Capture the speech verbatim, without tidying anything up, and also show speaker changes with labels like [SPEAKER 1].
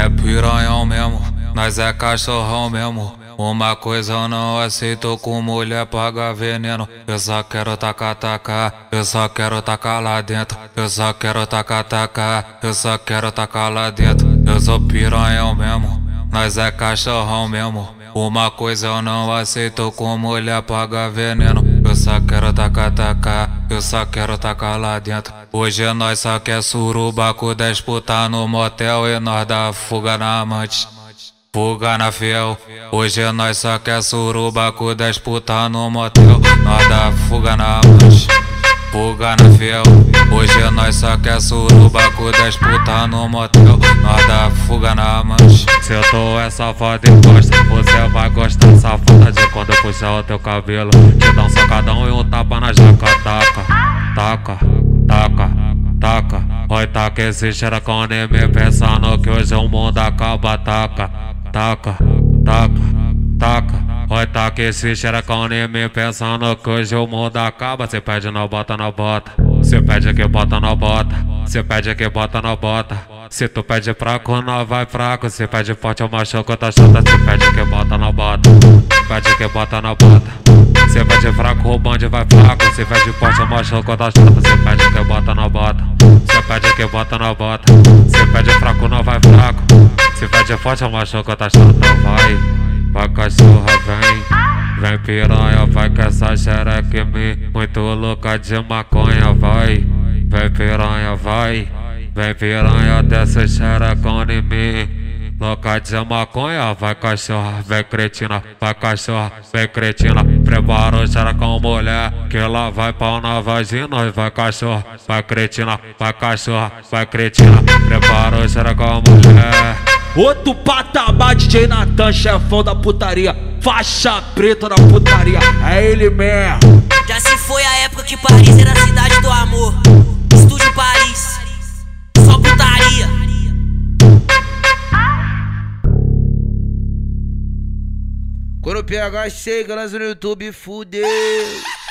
[SPEAKER 1] é piranhão mesmo, nós é cachorrão mesmo. Uma coisa eu não aceito, com mulher paga veneno. Eu só quero tacar, tacar, eu só quero tacar lá dentro. Eu só quero tacar, tacar, eu só quero tacar lá dentro. Eu sou piranhão mesmo, nós é cachorrão mesmo. Uma coisa eu não aceito, com mulher paga veneno. Eu só quero tacar, tacar, eu só quero tacar lá dentro. Hoje nós só quer surubaco, dez puta no motel e nós dá fuga na amante, fuga na fiel. Hoje nós só quer surubaco, dez puta no motel, nós dá fuga na amante, fuga na fiel. Hoje nós só quer surubaco, dez puta no motel, nós dá fuga na amante. Se eu tô é safado e gosta, você vai gostar safada de quando eu puxar o teu cabelo. Te dá um sacadão e um tapa na jaca. Taca, taca, taca, taca. Oi, taca esse xerecão em mim, pensando que hoje o mundo acaba. Taca, taca, taca, taca. Oi, taca esse xerecão em mim, pensando que hoje o mundo acaba. Cê pede não bota, não bota. Cê pede que bota, não bota. Cê pede que bota, não bota. Se tu pede fraco, não vai fraco. Se pede forte, eu machuco, tá chata. Se pede que bota, não bota. Pede que bota, não bota. Se pede fraco, o bonde vai fraco. Se pede forte, eu machuco, tá chata. Se pede que bota, não bota. Se pede que bota, não bota. Se pede fraco, não vai fraco. Se pede forte, eu machuco, tá chata. Vai, vai cachorra, vem. Vem piranha, vai que essa xereca em mim, muito louca de maconha, vai. Vem piranha, vai. Vem piranha, desce xerecão em mim, louca de maconha. Vai cachorra, vem cretina, vai cachorra, vem cretina. Prepara o xerecão mulher, que ela vai pau na vagina. E vai cachorra, vai cretina, vai cachorra, vai cretina. Prepara o xerecão mulher.
[SPEAKER 2] Outro patamar, D J Natan, chefão da putaria, faixa preta da putaria, é ele mesmo.
[SPEAKER 3] Já se foi a época que Paris era a cidade do amor. Estúdio Paris, só putaria.
[SPEAKER 4] Quando o P H chega, nós no YouTube, fudeu.